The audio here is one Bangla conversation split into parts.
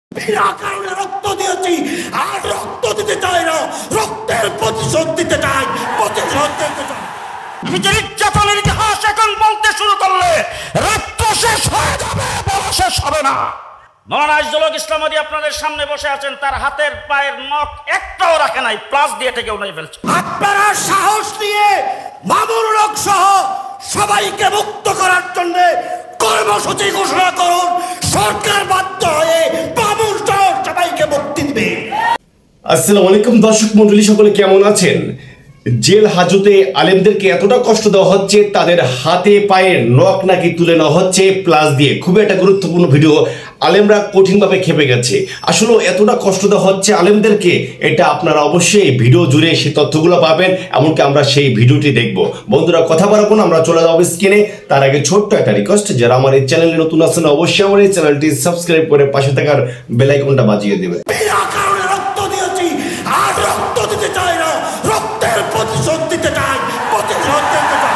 বিনা কারণে রক্ত দিয়েছি, আর রক্ত দিতে চাই না, রক্তের প্রতিশোধ দিতে চাই, প্রতিশোধ দিতে চাই। আমি যে নির্যাতনের ইতিহাস এখন বলতে শুরু করলে রক্ত শেষ হয়ে যাবে, বলা শেষ হবে না। মৌলানা আইজুল হক ইসলামী আপনাদের সামনে বসে আছেন, তার হাতের পায়ের নখ একটাও রাখে নাই, প্লাস দিয়ে থেকে উনি ফেলছে। আপনারা সাহস নিয়ে মামুনুল হক সহ সবাইকে মুক্ত করার জন্য কর্মসূচি ঘোষণা করুন। সরকার বাধ্য হয়ে মামুনুল সহ সবাইকে মুক্তি দিবে। আসসালামু আলাইকুম দর্শক মণ্ডলী, সকলে কেমন আছেন? জেল হাজতে আলেমদেরকে এতটা কষ্ট দেওয়া হচ্ছে, তাদের হাতে পায়ে নখ নাকি তুলে নেওয়া হচ্ছে প্লাস দিয়ে। খুবই একটা গুরুত্বপূর্ণ ভিডিও। আলেমরা কঠিনভাবে খেপে গেছে। আসলে এতটা কষ্ট দেওয়া হচ্ছে আলেমদেরকে, এটা আপনারা অবশ্যই ভিডিও জুড়ে সেই তথ্যগুলো পাবেন, এমনকি আমরা সেই ভিডিওটি দেখব। বন্ধুরা কথা বাড়াবো না, আমরা চলে যাবো স্ক্রিনে। তার আগে ছোট্ট একটা রিকোয়েস্ট, যারা আমার এই চ্যানেলে নতুন আছেন অবশ্যই আমার এই চ্যানেলটি সাবস্ক্রাইব করে পাশে থাকার বেল আইকনটা বাজিয়ে দেবেন। বিনা কারণে রক্ত দিয়েছি, আর রক্ত দিতে চাই না, রক্তের প্রতিশোধ দিতে চাই, প্রতিশোধ দিতে চাই।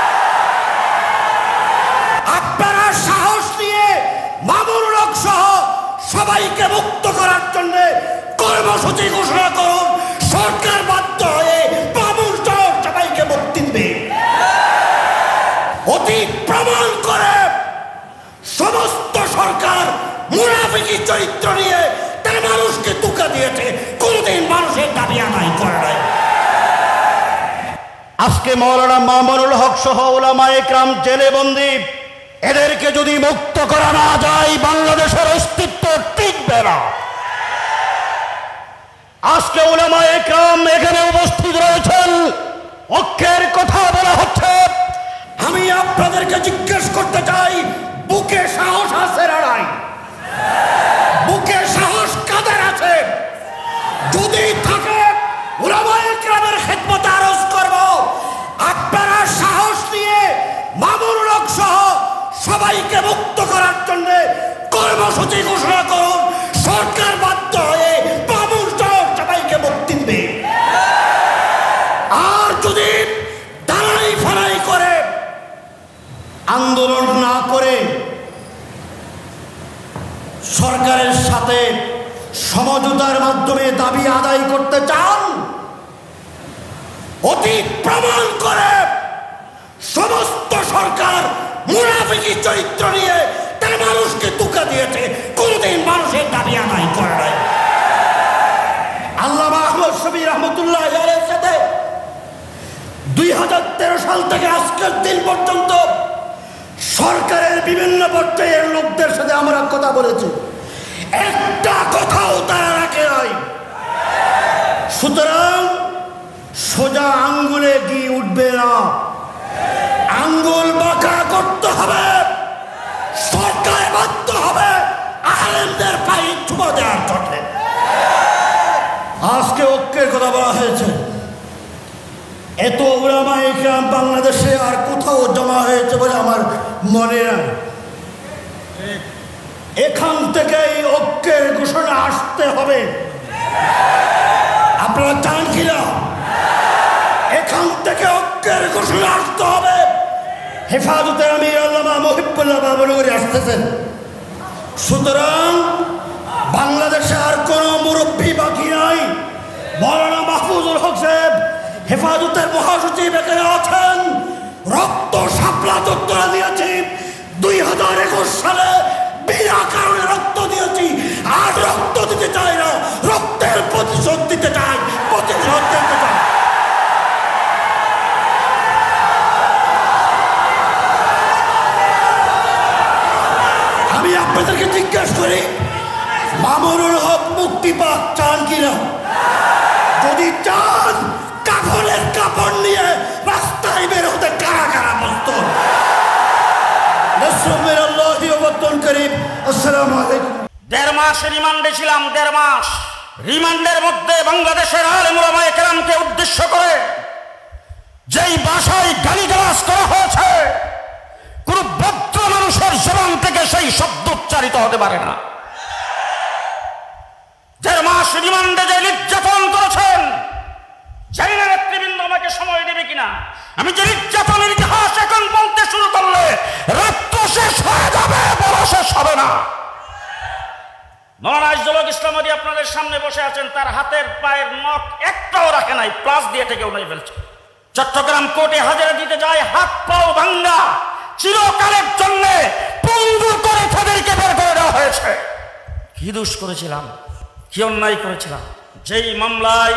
আপনারা সাহস নিয়ে মামুনুল হক সহ সবাইকে মুক্ত করার জন্য কর্মসূচি ঘোষণা করুন। সরকার বাধ্য হয়ে মামুনুল সহ সবাইকে মুক্তি দিবে। অতীত প্রমাণ করে সমস্ত সরকার মুনাফিকি চরিত্র নিয়ে তারা মানুষকে ধোঁকা দিয়েছে, কোনদিন মানুষের দাবি আদায় করে নাই। আজকে মৌলানা মামুনুল হক সহ উলামায়ে কেরাম জেলে বন্দী, এদেরকে যদি মুক্ত করা না যায় বাংলাদেশের অস্তিত্ব টিকবে না। আজকে উলামায়ে কেরাম এখানে উপস্থিত রয়েছেন, ঐক্যের কথা বলা হচ্ছে। আমি আপনাদেরকে জিজ্ঞেস করতে চাই, বুকে সাহস আছে না নাই? বুকে সাহস কাদের আছে? যদি থাকে উলামায়ে কেরামের খেদমতে আরজ করব, আপনারা সাহস নিয়ে মামুনুল হক সহ সবাইকে মুক্ত করার জন্য কর্মসূচি ঘোষণা করুন। সরকার বাধ্য হয়ে মামুনুল সহ সবাইকে মুক্তি দিবে। আর যদি দাঁড়াই ফাড়াই করে আন্দোলন না করে সরকারের সাথে সমঝোতার মাধ্যমে দাবি আদায় করতে চান, অতীত প্রমাণ করে সমস্ত সরকার মুনাফিকি চরিত্র নিয়ে তারা মানুষকে ধোঁকা দিয়েছে, কোনদিন মানুষের দাবি আদায় করে নাই। আল্লামা আহমদ শফী রহমতুল্লাহ আলাইহির সাথে 2013 সাল থেকে আজকের দিন পর্যন্ত সরকারের বিভিন্ন পর্যায়ের লোকদের সাথে আমরা কথা বলেছি, একটা কথাও তারা রাখে নাই। সুতরাং সোজা আঙ্গুলে কি উঠবে না, আঙ্গুল বাঁকা করতে হবে। সরকার বাধ্য হবে আলেমদের পায়ে চুমা দেওয়ার জন্য। আজকে ঐক্যের কথা বলা হয়েছে, এত উলামায়ে কেরাম বাংলাদেশে আর কোথাও জমা হয়েছে বলে আমার মনে নাই। এখান থেকে এই ঐক্যের ঘোষণা আসতে হবে। আপনারা চান কিনা? এখান থেকে ঐক্যের ঘোষণা আসতে হবে। হেফাজতের আমির আল্লামা মুহিবুল্লাহ বাবনগরী আসতেছেন। সুতরাং বাংলাদেশে আর কোনো মুরব্বী বাকি নাই। মৌলানা মাহফুজুল হক সাহেব হেফাজতের মহাসচিব এখানে আছেন। রক্ত শাপলা চত্বরে দিয়েছি 2021 সালে, বিনা কারণে রক্ত দিয়েছি, আর রক্ত দিতে চাই না, রক্তের প্রতিশোধ দিতে চাই, প্রতিশোধ দিতে চাই। আমি আপনাদেরকে জিজ্ঞেস করি, মামুনুল হক মুক্তি পাক চান কিনা? যদি চান, কাফনের কাপড় নিয়ে রাস্তায় বের হতে কারা কারা প্রস্তুত? আসসালামু আলাইকুম। 1.5 মাস রিমান্ডে ছিলাম, 1.5 মাস। রিমান্ডের মধ্যে বাংলাদেশের আলেম উলামায়ে কেরামকে উদ্দেশ্য করে যেই ভাষায় গালিগালাজ করা হয়েছে, কোন ভদ্র মানুষের জবান থেকে সেই শব্দ উচ্চারিত হতে পারে না। 1.5 মাস রিমান্ডে যে নির্যাতন করেছেন, জানি না নেতৃবৃন্দ আমাকে সময় দেবে কিনা। আমি যে নির্যাতনের ইতিহাস এখন বলতে শুরু করলে রক্ত শেষ হয়ে যাবে, বলা শেষ হবে না। মৌলানা আইজুল হক ইসলামী আপনাদের সামনে বসে আছেন, তার হাতের পায়ের নখ একটাও রাখে নাই, প্লাস দিয়ে থেকে উঠে ফেলছে। চট্টগ্রাম কোর্টে হাজিরা দিতে যায়, হাত পাও ভাঙ্গা, চিরকালের জন্য পঙ্গু করে তাদেরকে বের করে দেওয়া হয়েছে। কি দোষ করেছিলাম, কি অন্যায় করেছিলাম? যেই মামলায়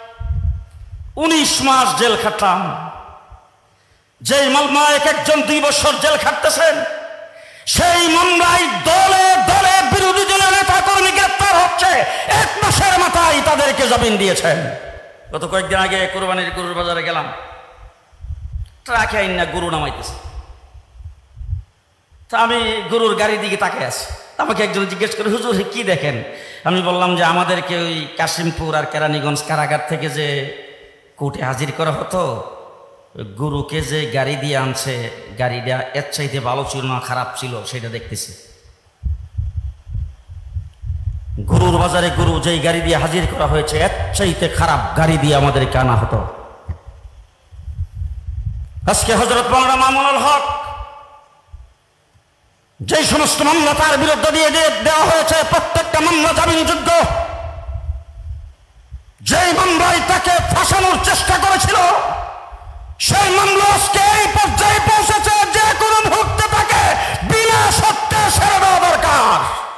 19 মাস জেল খাটলাম, যেই মামলায় একজন 2 বছর জেল খাটতেছেন, সেই মামলায় দলে দলে বিরোধী দলের নেতা কর্মী গ্রেপ্তার হচ্ছে, 1 মাসের মাথায় তাদেরকে জামিন দিয়েছেন। গত কয়েকদিন আগে কোরবানির গরুর বাজারে গেলাম, ট্রাকে আইন না গরু নামাইতেছে, তা আমি গরুর গাড়ির দিকে তাকিয়ে আছি। আমাকে একজন জিজ্ঞেস করে, হুজুর কি দেখেন? আমি বললাম যে আমাদেরকে ওই কাশিমপুর আর কেরানীগঞ্জ কারাগার থেকে যে কোর্টে হাজির করা হতো, গরুকে যে গাড়ি দিয়ে আনছে, গাড়িটা এর চাইতে ভালো ছিল না খারাপ ছিল সেটা দেখতেছি। গরুর বাজারে গরু যেই গাড়ি দিয়ে হাজির করা হয়েছে, এর চাইতে খারাপ গাড়ি দিয়ে আমাদেরকে আনা হতো। আজকে হযরত মাওলানা মামুনুল হক যেই সমস্ত মামলা তার বিরুদ্ধে দিয়ে দেওয়া হয়েছে, প্রত্যেকটা মামলা জামিনযোগ্য। যেই মামলায় তাকে ফাঁসানোর চেষ্টা করেছিল, সেই মামলা আজকে এই পর্যায়ে পৌঁছেছে যে কোনো মুহূর্তে তাকে বিনা শর্তে ছেড়ে দেওয়া দরকার।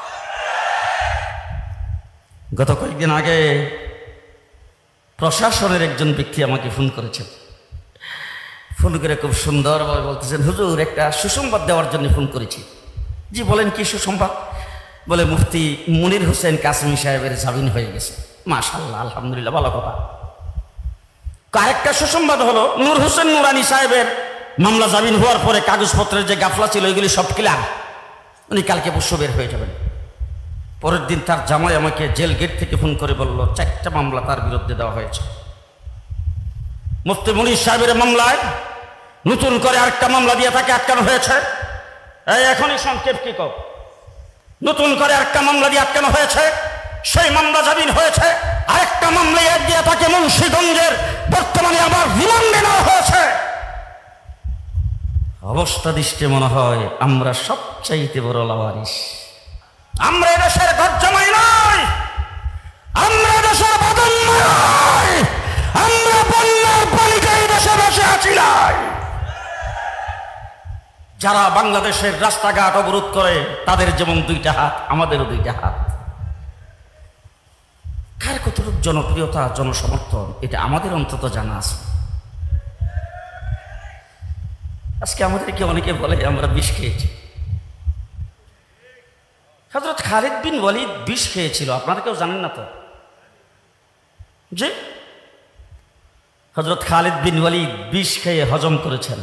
গত কয়েকদিন আগে প্রশাসনের একজন ব্যক্তি আমাকে ফোন করেছেন, ফোন করে খুব সুন্দরভাবে বলতেছেন, হুজুর একটা সুসংবাদ দেওয়ার জন্য ফোন করেছি। জি বলেন, কি সুসংবাদ? বলে মুফতি মুনির হোসেন কাসেমি সাহেবের জামিন হয়ে গেছে। মাশাআল্লাহ, আলহামদুলিল্লাহ, ভালো কথা। আরেকটা সুসংবাদ হলো, নূর হোসেন নুরানি সাহেবের মামলা জামিন হওয়ার পরে কাগজপত্রের যে গাফলা ছিল এগুলি সব ক্লিয়ার, উনি কালকে পরশু বের হয়ে যাবেন। পরের দিন তার জামাই আমাকে জেল গেট থেকে ফোন করে বলল 4টা মামলা তার বিরুদ্ধে দেওয়া হয়েছে। মুফতি মুনির সাহেবের মামলায় নতুন করে আরেকটা মামলা দিয়ে তাকে আটকানো হয়েছে। এই এখনই সংক্ষেপ কি কর, নতুন করে আরেকটা মামলা দিয়ে আটকানো হয়েছে, সেই মামলা জামিন হয়েছে। আরেকটা মামলা দিয়ে তাকে মুন্সিগঞ্জের বর্তমানে আবার রিমান্ডে নেওয়া হয়েছে। অবস্থা দৃষ্টি মনে হয় আমরা সবচাইতে বড় লাওয়ারিস। আমরা দেশের গর্জমাই নয়, আমরা দেশের বাদন নয়, আমরা বন্যার পানিতে এই দেশে বসে আছি নাই। যারা বাংলাদেশের রাস্তাঘাট অবরোধ করে তাদের যেমন 2টা হাত, আমাদেরও 2টা হাত। কার কতটুকু জনপ্রিয়তা, জনসমর্থন, এটা আমাদের অন্তত জানা আছে। আজকে আমাদেরকে অনেকে বলে আমরা বিষ খেয়েছি। হযরত খালিদ বিন ওয়ালিদ বিষ খেয়েছিল, আপনারা কেউ জানেন না তো? যে হযরত খালিদ বিন ওয়ালিদ বিষ খেয়ে হজম করেছেন।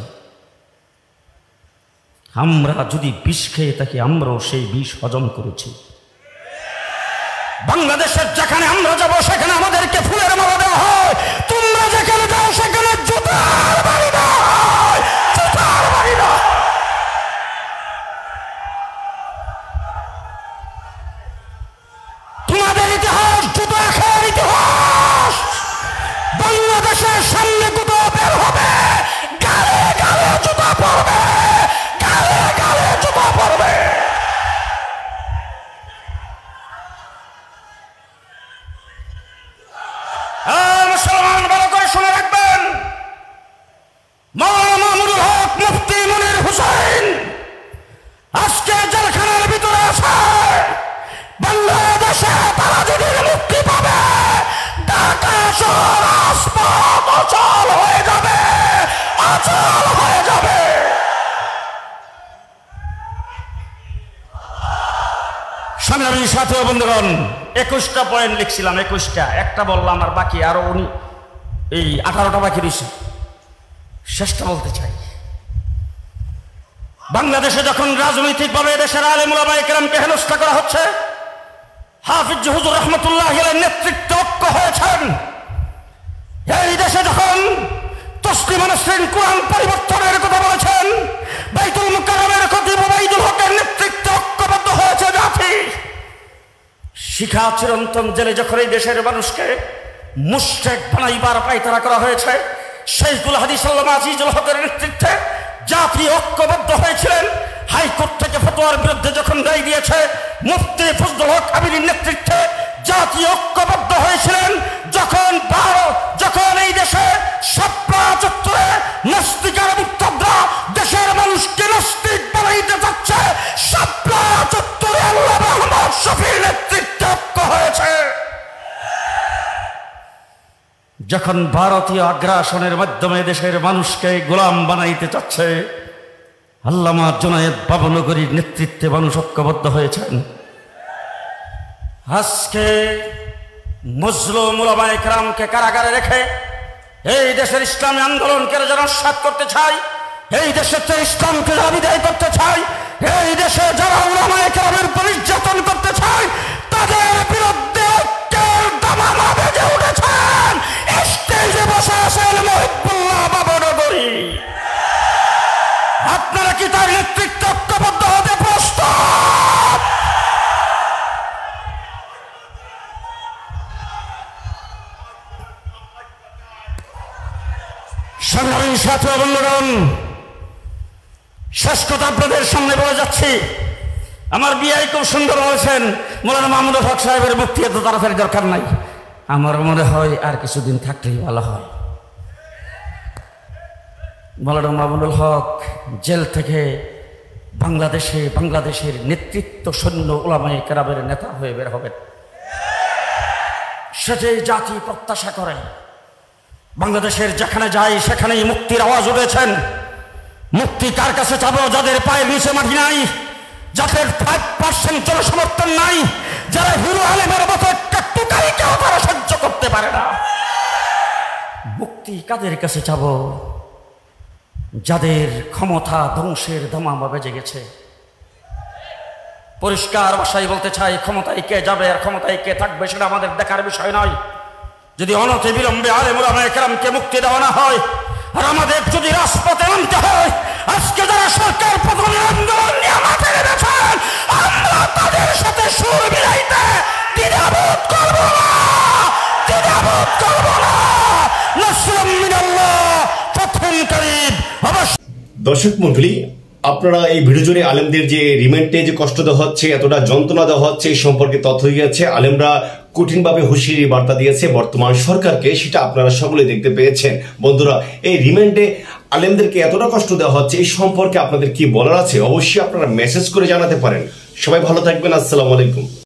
আমরা যদি বিষ খেয়ে থাকি, আমরাও সেই বিষ হজম করেছি। বাংলাদেশের যেখানে আমরা যাব সেখানে আমাদেরকে ফুলের মালা দেওয়া হয়, তোমরা যেখানে যাও সেখানে জুতার বাড়ি দাও, জুতার বাড়ি দাও। তোমাদের ইতিহাস জুতা খেয়ার ইতিহাস। বাংলাদেশের সামনে জুতা বের হবে, গালে গালে জুতা পড়বে, গালে গালে জুতা পড়বে। মুসলমান ভালো করে শুনে রাখবেন, মাওলানা মামুনুল হক মুফতি মুনির হোসেন আজকে জেলখানার ভিতরে আছে। বাংলাদেশে তারা যদি মুক্তি পাবে, ঢাকা শহর রাজপথ অচল হয়ে যাবে, অচল হয়ে যাবে। সংগ্রামী সাথী ও বন্ধুগণ, 21টা পয়েন্ট লিখছিলাম, 21টা, একটা বললাম আর বাকি আরো এই 18টা বাকি রয়েছে। শেষটা বলতে চাই, বাংলাদেশে যখন রাজনৈতিকভাবে দেশের আলেম উলামায়ে কেরামকে হেনস্থা করা হচ্ছে, হাফিজ হুজুর রহমতুল্লাহ আলাইহির নেতৃত্বে ঐক্য হয়েছেন। এই দেশে যখন তসলিমা নাসরিন কোরআন পরিবর্তনের কথা বলেছেন, বাইতুল মুকাররমের খতিব ওবাইদুল হকের নেতৃত্বে ঐক্যবদ্ধ হয়েছে জাতি। শিখা চিরন্তন জেলে যখন এই দেশের মানুষকে মুশরিক বানাইবার পায়তারা করা হয়েছে, শেখুল হাদিস আল্লামা আজিজুল হকের নেতৃত্বে জাতি ঐক্যবদ্ধ হয়েছিলেন। হাইকোর্ট থেকে ফতোয়ার বিরুদ্ধে যখন রায় দিয়েছে, মুফতি ফজলুল হক আমিনীর নেতৃত্বে জাতি ঐক্যবদ্ধ হয়েছিলেন। যখন এই দেশে শাপলা চত্বরে নাস্তিকার মুক্তরা দেশের মানুষকে নাস্তিক বানাইতে যাচ্ছে, শাপলা চত্বরে আল্লামা আহমদ শফীর নেতৃত্বে ঐক্য হয়েছে। যখন ভারতীয় আগ্রাসনের মাধ্যমে দেশের মানুষকে গোলাম বানাইতে চাচ্ছে, আল্লামা জুনায়েদ বাবনগরীর নেতৃত্বে মানুষ ঐক্যবদ্ধ হয়েছেন। আজকে মজলুম উলামায়ে কেরামকে কারাগারে রেখে এই দেশের ইসলামী আন্দোলনকে যারা নস্যাৎ করতে চায়, এই দেশের ইসলামকে যারা বিদায় করতে চায়, এই দেশে যারা উলামায়ে কেরামের উপর নির্যাতন করতে চায়, তাদের বিরুদ্ধে ঐক্যের দামামা বেজে উঠেছেন। স্টেজে বসে আছেন মহিবুল্লাহ বাবনগরী। আপনারা কি তার নেতৃত্বে ঐক্যবদ্ধ হতে প্রস্তুত? সংগ্রামী ছাত্র বন্ধুগণ, শেষ কথা আপনাদের সামনে বলে যাচ্ছি। আমার বিআই খুব সুন্দর বলেছেন, মৌলানা মাহমুদুল হক সাহেবের মুক্তি এত তাড়াতাড়ি দরকার নাই। আমার মনে হয় আর কিছুদিন থাকলেই ভালো হয়। মৌলানা মাহমুদুল হক জেল থেকে বাংলাদেশের নেতৃত্ব সৈন্য উলামায়ে কেরামের নেতা হয়ে বের হবেন। সেটাই জাতি প্রত্যাশা করে। বাংলাদেশের যেখানে যাই সেখানেই মুক্তির আওয়াজ উঠেছেন। মুক্তি কার কাছে চাবো? যাদের পায়ের নিচে মাটি নাই, যাদের 5% জনসমর্থন নাই, যারা হিরো আলমের মতো একটা টুকাইকেও তারা সহ্য করতে পারে না। মুক্তি কাদের কাছে চাবো? যাদের ক্ষমতা ধ্বংসের দামামা বেজে গেছে। পরিষ্কার ভাষায় বলতে চাই, ক্ষমতায় কে যাবে আর ক্ষমতায় কে থাকবে সেটা আমাদের দেখার বিষয় নয়। যদি অনতি বিলম্বে আলেম উলামায়ে কেরামকে মুক্তি দেওয়া না হয়, আর আমাদের যদি রাজপথে আনতে হয়, আজকে যারা সরকার পতনের আন্দোলন নিয়ে মাঠে নেমেছেন, আমরা তাদের সাথে সুর মিলাইতে দ্বিধাবোধ করব না। নাসরুম মিনাল্লাহ, ফাতহুন কারীব। দর্শক মন্ডলী, আপনারা এই ভিডিও জুড়ে আলেমদের যে রিমান্ডে যে কষ্ট দেওয়া হচ্ছে, এতটা যন্ত্রণা দেওয়া হচ্ছে, এই সম্পর্কে তথ্য দিয়েছে। আলেমরা কঠিনভাবে হুঁশিয়ারি বার্তা দিয়েছে বর্তমান সরকারকে, সেটা আপনারা সকলে দেখতে পেয়েছেন। বন্ধুরা, এই রিমান্ডে আলেমদেরকে এতটা কষ্ট দেওয়া হচ্ছে, এই সম্পর্কে আপনাদের কি বলার আছে? অবশ্যই আপনারা মেসেজ করে জানাতে পারেন। সবাই ভালো থাকবেন। আসসালামু আলাইকুম।